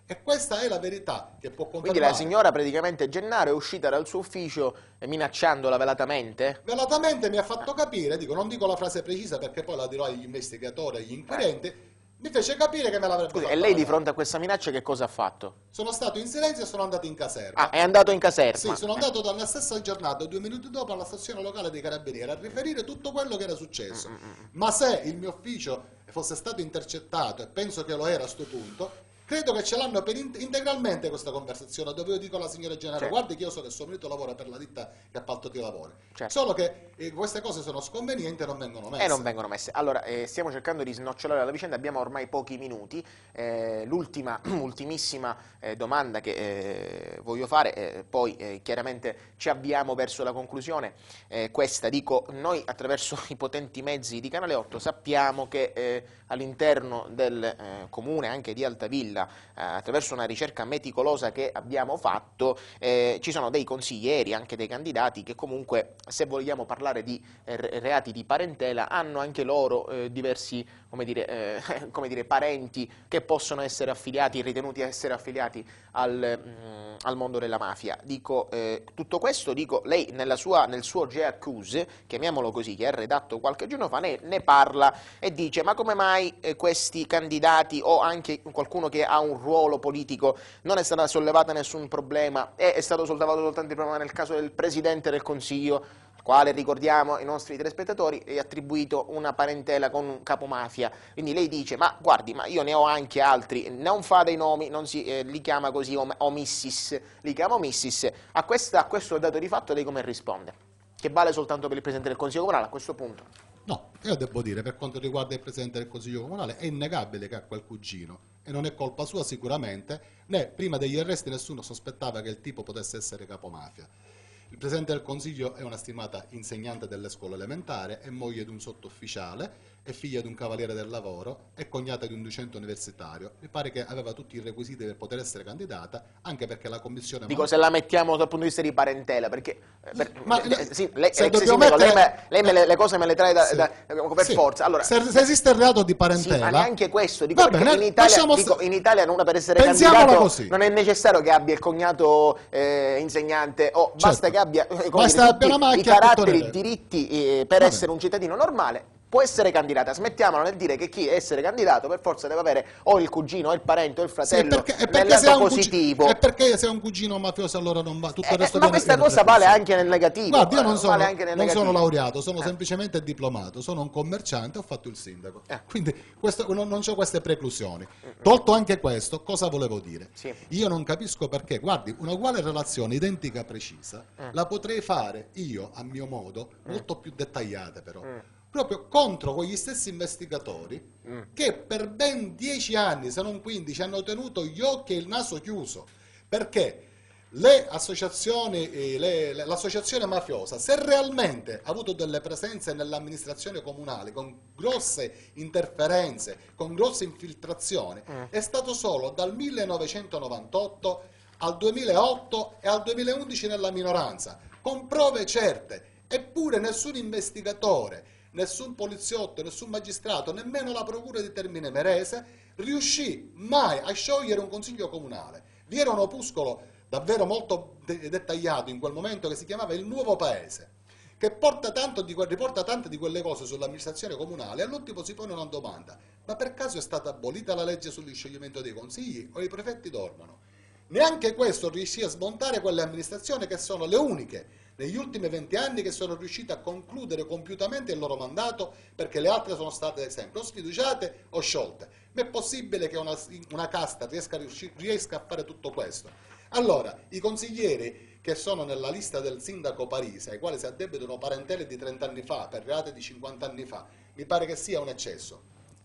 E questa è la verità che può confermare. Quindi la signora praticamente Gennaro è uscita dal suo ufficio minacciandola velatamente? Velatamente mi ha fatto capire, dico, non dico la frase precisa perché poi la dirò agli investigatori, agli inquirenti, eh. mi fece capire che me l'avrebbe Scusi, fatta e lei di pagare. fronte a questa minaccia che cosa ha fatto? Sono stato in silenzio e sono andato in caserma. Ah, è andato in caserma? Sì, sono andato dalla stessa giornata, due minuti dopo, alla stazione locale dei Carabinieri a riferire tutto quello che era successo. Mm, mm, mm. Ma se il mio ufficio fosse stato intercettato, e penso che lo era a sto punto, credo che ce l'hanno per in- integralmente questa conversazione, dove io dico alla signora Gennaro, Certo. guardi che io sono il suo marito, lavora per la ditta che appalto di lavori. Certo. Solo che eh, queste cose sono sconvenienti e non vengono messe. E non vengono messe. Allora, eh, stiamo cercando di snocciolare la vicenda, abbiamo ormai pochi minuti. Eh, l'ultima, ultimissima eh, domanda che eh, voglio fare, eh, poi eh, chiaramente ci avviamo verso la conclusione, eh, questa, dico, noi attraverso i potenti mezzi di Canale otto sappiamo che eh, all'interno del eh, comune, anche di Altavilla, eh, attraverso una ricerca meticolosa che abbiamo fatto, eh, ci sono dei consiglieri, anche dei candidati, che comunque, se vogliamo parlare di eh, reati di parentela, hanno anche loro eh, diversi, come dire, eh, come dire, parenti che possono essere affiliati, ritenuti essere affiliati al, mm, al mondo della mafia. Dico, eh, tutto questo, dico, lei nella sua, nel suo G Accuse, chiamiamolo così, che ha redatto qualche giorno fa, ne, ne parla e dice, ma come mai eh, questi candidati o anche qualcuno che ha un ruolo politico non è stato sollevato nessun problema, è, è stato sollevato soltanto il problema nel caso del Presidente del Consiglio, quale, ricordiamo ai nostri telespettatori, è attribuito una parentela con un capomafia. Quindi lei dice, ma guardi, ma io ne ho anche altri, non fa dei nomi, non si, eh, li chiama così, o, o missis, li chiamo missis. A, questa, a questo dato di fatto lei come risponde? Che vale soltanto per il Presidente del Consiglio Comunale a questo punto? No, io devo dire, per quanto riguarda il Presidente del Consiglio Comunale, è innegabile che ha quel cugino, e non è colpa sua sicuramente, né prima degli arresti nessuno sospettava che il tipo potesse essere capomafia. Il Presidente del Consiglio è una stimata insegnante delle scuole elementari, è moglie di un sottufficiale, è figlia di un cavaliere del lavoro, è cognata di un docente universitario. Mi pare che aveva tutti i requisiti per poter essere candidata, anche perché la commissione... Dico, se la mettiamo dal punto di vista di parentela, perché... Per, Ma, eh, sì, lei, se ex dobbiamo sindaco, mettere- lei, me, lei me le, le cose me le trae da, Sì. da, per Sì. forza. Allora, se, se esiste il reato di parentela... sì, ma neanche questo, dico, Va perché bene, in Italia, lasciamo dico, sta- in Italia una per essere Pensiamola candidato così. non è necessario che abbia il cognato eh, insegnante, o basta Certo. che abbia eh, come Basta dire, abbia una tutti i macchia, caratteri, tutto i diritti eh, per Va essere bene. un cittadino normale. Può essere candidata, smettiamola nel dire che chi è essere candidato per forza deve avere o il cugino, o il parente, o il Sì, fratello perché, e nel perché se ha lato un cugino, positivo. e perché se ha un cugino mafioso allora non va tutto il Eh, resto ma viene- questa viene cosa vale precluso. anche nel negativo. Guardi, io non eh, sono, vale anche nel non sono negativo. laureato, sono Eh. semplicemente diplomato, sono un commerciante, ho fatto il sindaco. Eh. Quindi questo, non, non c'ho queste preclusioni. Tolto anche questo, cosa volevo dire? Sì. Io non capisco perché, guardi, una uguale relazione identica precisa Mm. la potrei fare io, a mio modo, molto più dettagliata però. Mm. Proprio contro quegli stessi investigatori Mm. che per ben dieci anni, se non quindici, hanno tenuto gli occhi e il naso chiuso. Perché le associazioni, eh, le- le- l'associazione mafiosa, se realmente ha avuto delle presenze nell'amministrazione comunale con grosse interferenze, con grosse infiltrazioni, Mm. è stato solo dal millenovecentonovantotto al duemilaotto e al duemilaundici nella minoranza, con prove certe. Eppure nessun investigatore, nessun poliziotto, nessun magistrato, nemmeno la procura di Termini Imerese riuscì mai a sciogliere un consiglio comunale. Vi era un opuscolo davvero molto de- dettagliato in quel momento che si chiamava Il Nuovo Paese, che porta tanto di que- riporta tante di quelle cose sull'amministrazione comunale. E all'ultimo si pone una domanda: ma per caso è stata abolita la legge sullo scioglimento dei consigli o i prefetti dormono? Neanche questo riuscì a smontare quelle amministrazioni che sono le uniche negli ultimi venti anni che sono riuscite a concludere compiutamente il loro mandato, perché le altre sono state sempre o sfiduciate o sciolte. Ma è possibile che una, una casta riesca a, riusci- riesca a fare tutto questo? Allora, i consiglieri che sono nella lista del sindaco Parisi, ai quali si addebitano parentele di trenta anni fa per reati di cinquanta anni fa, mi pare che sia un eccesso.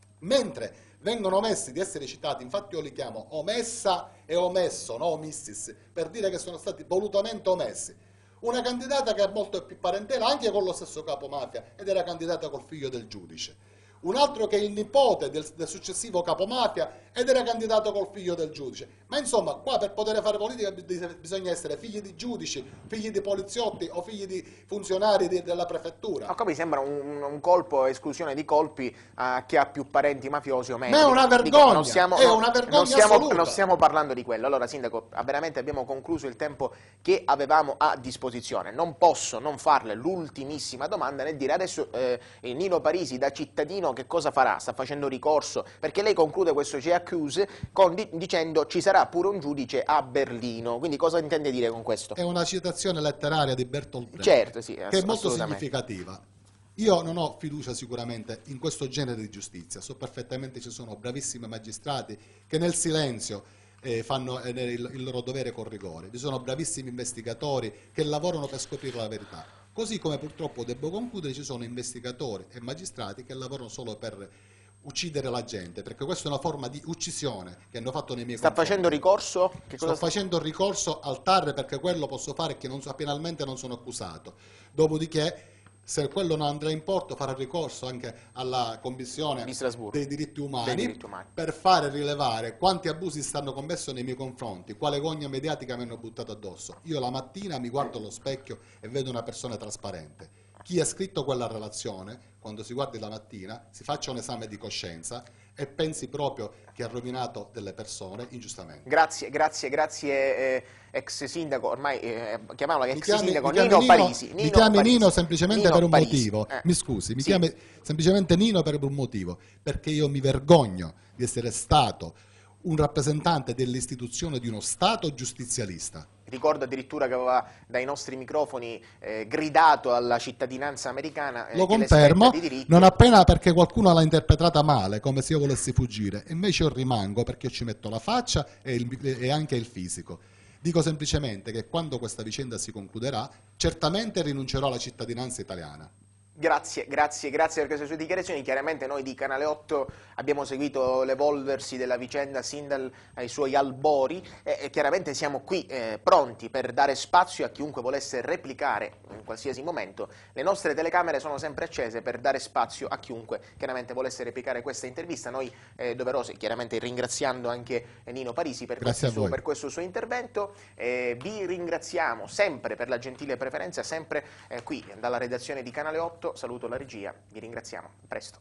Mentre vengono omessi di essere citati, infatti io li chiamo omessa e omesso, no omissis, per dire che sono stati volutamente omessi. Una candidata che ha molto più parentela anche con lo stesso capo mafia ed era candidata col figlio del giudice. Un altro che è il nipote del, del successivo capo mafia ed era candidato col figlio del giudice. Ma insomma, qua per poter fare politica bisogna essere figli di giudici, figli di poliziotti o figli di funzionari di, della prefettura. A qua mi sembra un, un colpo, esclusione di colpi a chi ha più parenti mafiosi o meno. Ma è una vergogna, Dico, non stiamo, è una vergogna non stiamo, assoluta. non stiamo parlando di quello. Allora, Sindaco, veramente abbiamo concluso il tempo che avevamo a disposizione. Non posso non farle l'ultimissima domanda nel dire adesso eh, Nino Parisi da cittadino che cosa farà? Sta facendo ricorso? Perché lei conclude questo J accuse con, di, dicendo ci sarà pure un giudice a Berlino, quindi cosa intende dire con questo? È una citazione letteraria di Bertolt Brecht, certo, sì, che è molto significativa. Io non ho fiducia sicuramente in questo genere di giustizia, so perfettamente ci sono bravissimi magistrati che nel silenzio eh, fanno eh, il, il loro dovere con rigore, ci sono bravissimi investigatori che lavorano per scoprire la verità, così come purtroppo devo concludere ci sono investigatori e magistrati che lavorano solo per uccidere la gente, perché questa è una forma di uccisione che hanno fatto nei miei Sta confronti. facendo ricorso? Che Sto cosa sta... facendo ricorso al T A R perché quello posso fare che non so, penalmente non sono accusato. Dopodiché, se quello non andrà in porto, farà ricorso anche alla Commissione di Strasburgo dei diritti umani, dei diritti umani per fare rilevare quanti abusi stanno commessi nei miei confronti, quale gogna mediatica mi hanno buttato addosso. Io la mattina mi guardo allo specchio e vedo una persona trasparente. Chi ha scritto quella relazione, quando si guardi la mattina, si faccia un esame di coscienza e pensi proprio che ha rovinato delle persone ingiustamente. Grazie, grazie, grazie eh, ex sindaco, ormai eh, chiamiamola ex chiami, sindaco Nino, Nino Parisi. Mi Nino chiami Parisi. Nino semplicemente Nino per un Parisi. motivo, Eh. mi scusi, mi Sì. chiami semplicemente Nino per un motivo, perché io mi vergogno di essere stato un rappresentante dell'istituzione di uno Stato giustizialista. Ricordo addirittura che aveva dai nostri microfoni eh, gridato alla cittadinanza americana. Eh, Lo che le confermo, spetta di diritti. non appena perché qualcuno l'ha interpretata male, come se io volessi fuggire, invece io rimango perché io ci metto la faccia e, il, e anche il fisico. Dico semplicemente che quando questa vicenda si concluderà, certamente rinuncerò alla cittadinanza italiana. Grazie, grazie, grazie per queste sue dichiarazioni. Chiaramente noi di Canale otto abbiamo seguito l'evolversi della vicenda sin dai suoi albori e, e chiaramente siamo qui eh, pronti per dare spazio a chiunque volesse replicare in qualsiasi momento. Le nostre telecamere sono sempre accese per dare spazio a chiunque chiaramente volesse replicare questa intervista. Noi eh, doverosi, chiaramente ringraziando anche Nino Parisi per, questo suo, per questo suo intervento. Eh, vi ringraziamo sempre per la gentile preferenza, sempre eh, qui dalla redazione di Canale otto. Saluto la regia, vi ringraziamo, a presto.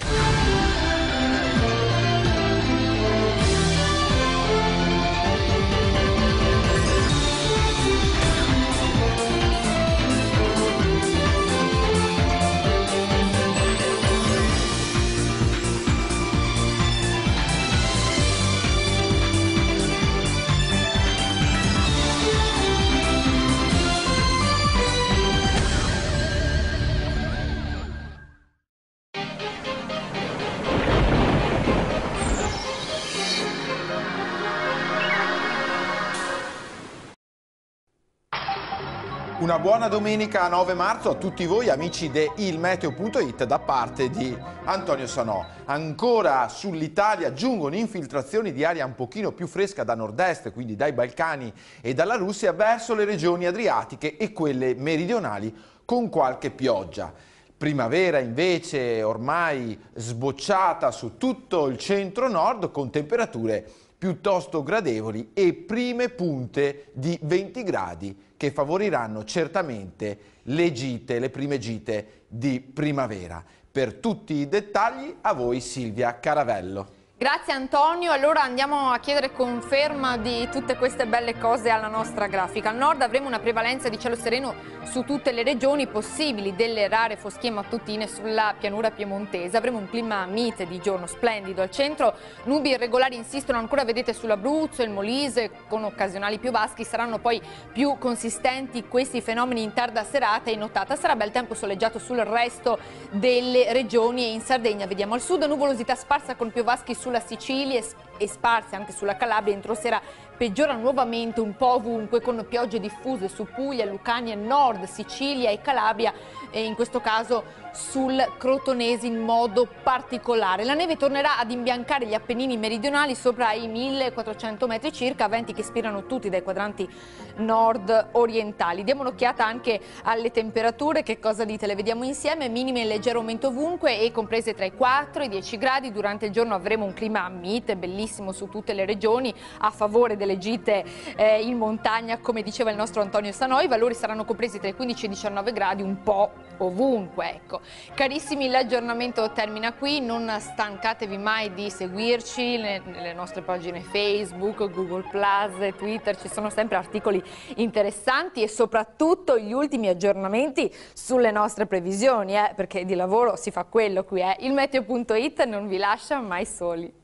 Una buona domenica nove marzo a tutti voi amici di ilmeteo punto it da parte di Antonio Sanò. Ancora sull'Italia giungono infiltrazioni di aria un pochino più fresca da nord-est, quindi dai Balcani e dalla Russia, verso le regioni adriatiche e quelle meridionali con qualche pioggia. Primavera invece ormai sbocciata su tutto il centro-nord con temperature piuttosto gradevoli e prime punte di venti gradi che favoriranno certamente le gite, le prime gite di primavera. Per tutti i dettagli a voi Silvia Caravello. Grazie Antonio, allora andiamo a chiedere conferma di tutte queste belle cose alla nostra grafica. Al nord avremo una prevalenza di cielo sereno su tutte le regioni, possibili delle rare foschie mattutine sulla pianura piemontese. Avremo un clima mite di giorno splendido al centro, nubi irregolari insistono ancora, vedete, sull'Abruzzo, il Molise, con occasionali piovaschi. Saranno poi più consistenti questi fenomeni in tarda serata e notata. Sarà bel tempo soleggiato sul resto delle regioni e in Sardegna. Vediamo al sud nuvolosità sparsa con piovaschi sulla Sicilia e sparse anche sulla Calabria. Entro sera peggiora nuovamente un po' ovunque, con piogge diffuse su Puglia, Lucania, Nord, Sicilia e Calabria, e in questo caso sul Crotonese in modo particolare. La neve tornerà ad imbiancare gli Appennini meridionali sopra i millequattrocento metri circa, venti che ispirano tutti dai quadranti nord orientali. Diamo un'occhiata anche alle temperature, che cosa dite? Le vediamo insieme: minime in leggero aumento ovunque e comprese tra i quattro e i dieci gradi. Durante il giorno avremo un clima mite, bellissimo su tutte le regioni, a favore delle gite eh, in montagna, come diceva il nostro Antonio Sanoi. I valori saranno compresi tra i quindici e i diciannove gradi un po' ovunque, ecco. Carissimi, l'aggiornamento termina qui, non stancatevi mai di seguirci nelle nostre pagine Facebook, Google plus e Twitter, ci sono sempre articoli interessanti e soprattutto gli ultimi aggiornamenti sulle nostre previsioni, eh, perché di lavoro si fa quello qui, eh. Il meteo punto it non vi lascia mai soli.